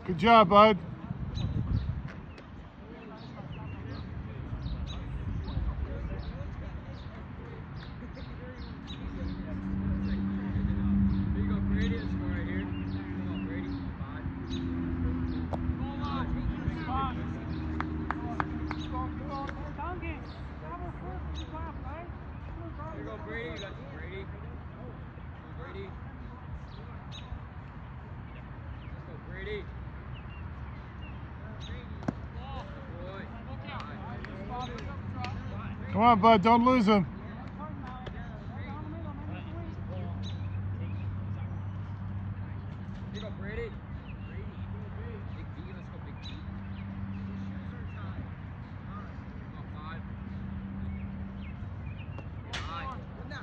Good job, bud. Come on, bud, don't lose him. Here you go, Brady. Big D, let's go, Big D. Come on, 5. 9.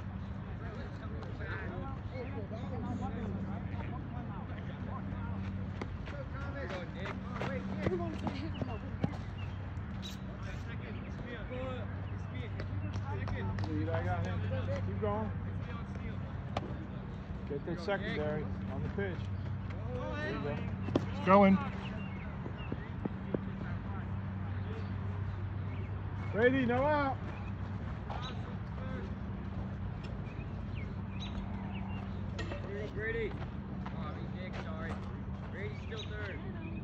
Here you go, Nick. Lead, I got him. Keep going. Get that secondary on the pitch. There you go. It's going. Brady, no out. Here you go, Brady. Oh, I mean, Nick, sorry. Brady's still third.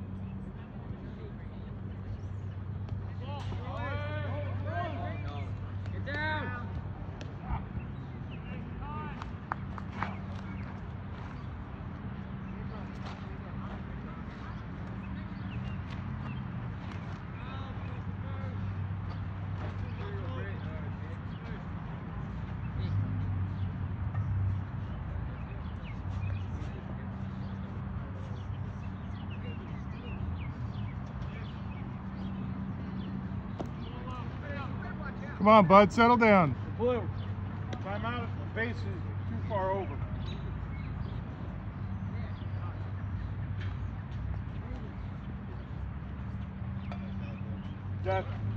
No. Get down. Come on, bud, settle down. Blue, time out. The base is too far over. Jeff.